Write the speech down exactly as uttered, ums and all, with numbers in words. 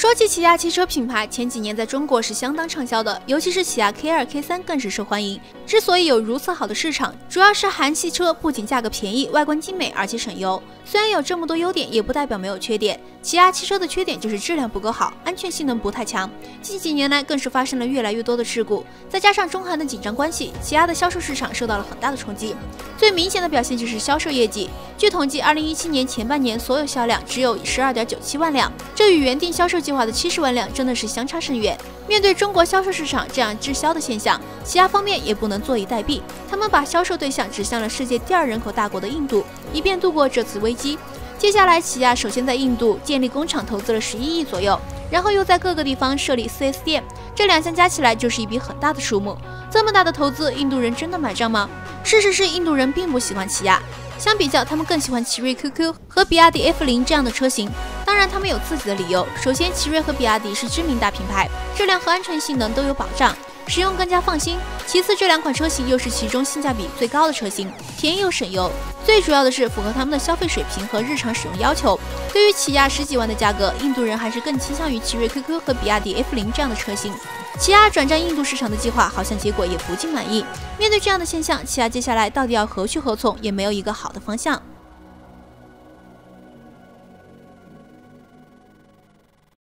说起起亚汽车品牌，前几年在中国是相当畅销的，尤其是起亚 K 二、K 三更是受欢迎。之所以有如此好的市场，主要是韩系车不仅价格便宜、外观精美，而且省油。虽然有这么多优点，也不代表没有缺点。起亚汽车的缺点就是质量不够好，安全性能不太强。近几年来更是发生了越来越多的事故，再加上中韩的紧张关系，起亚的销售市场受到了很大的冲击。最明显的表现就是销售业绩。据统计，二零一七年前半年所有销量只有十二点九七万辆，这与原定销售计划的七十万辆真的是相差甚远。面对中国销售市场这样滞销的现象，起亚方面也不能坐以待毙，他们把销售对象指向了世界第二人口大国的印度，以便度过这次危机。接下来，起亚首先在印度建立工厂，投资了十一亿左右，然后又在各个地方设立 四 S 店，这两项加起来就是一笔很大的数目。这么大的投资，印度人真的买账吗？事实是，印度人并不喜欢起亚，相比较，他们更喜欢奇瑞 Q Q 和比亚迪 F 零这样的车型。当然，他们有自己的理由。首先，奇瑞和比亚迪是知名大品牌，质量和安全性能都有保障，使用更加放心。其次，这两款车型又是其中性价比最高的车型，便宜又省油。最主要的是符合他们的消费水平和日常使用要求。对于起亚十几万的价格，印度人还是更倾向于奇瑞 Q Q 和比亚迪 F 零这样的车型。起亚转战印度市场的计划好像结果也不尽满意。面对这样的现象，起亚接下来到底要何去何从，也没有一个好的方向。